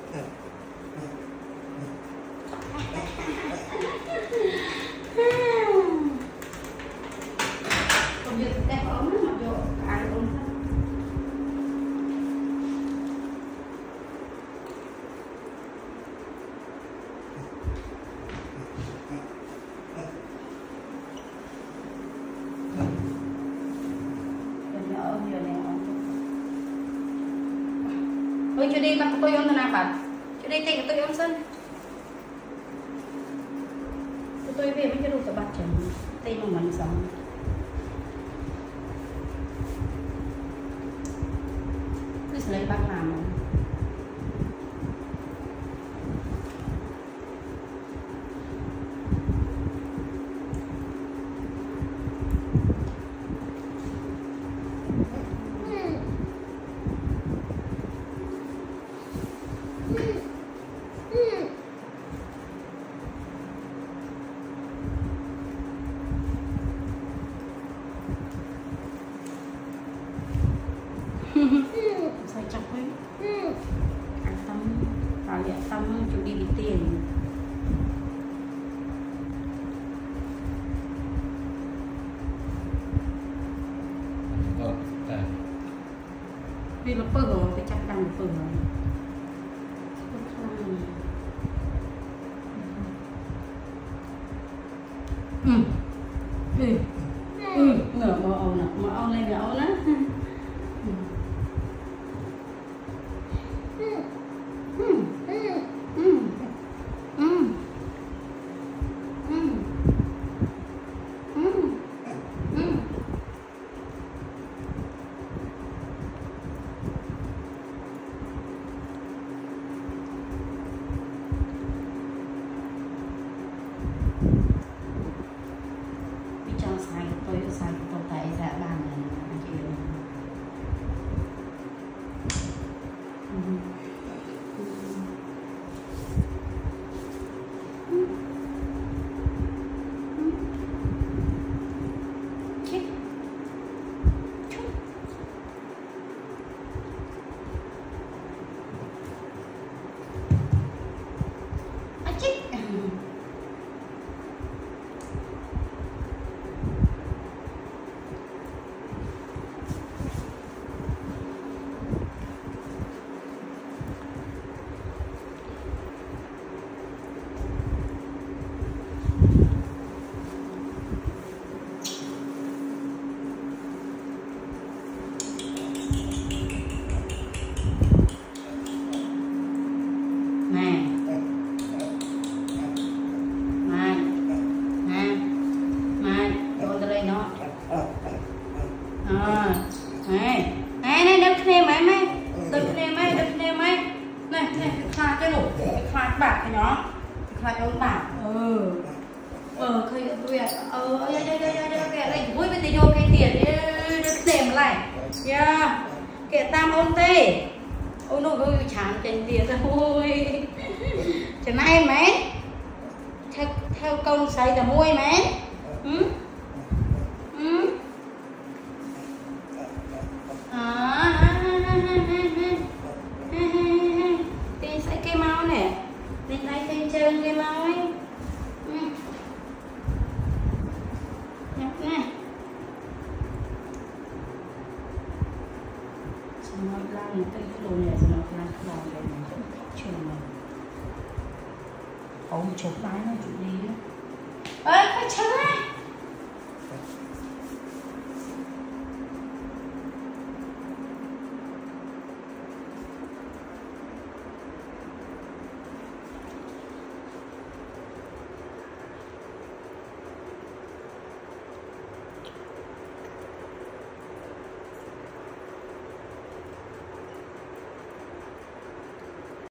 Còn việc đẹp ống nó mặc dù ai ống thôi. Ôi Judee bắt tôi ôm nào bạn. Judee take tôi ôm sân. Tôi về mấy cái đồ bắt chừng tay mà mình sống. Cứ lấy bác làm rồi. Sao chọc ấy ăn tâm vào dạ tâm chủ đi bị tiền vì nó bơ rồi phải chặt đằng bơ rồi ngửa mở âu lên ngửa âu đó. Sai tôi thấy dạ bàn này chị này đập nè mày đập nè mày này pha cho đủ pha bạc cái nó pha cho bạc khơi tuyệt cái này vui bên tay vô cái tiền đập nệm lại yeah cái tam ôn tê ôn nó vui chán tiền tiền ra vui cho nay mấy theo công xây là môi mấy Tên sẽ cây máu nè. Tên đây tên trơn cây máu ấy. Nhóc nè. Xong nó lan cái đồ này rồi nó lan cái lò này mình cũng trường này. Có một chục cái nó chủ đi đó. Ơi, phải chơi.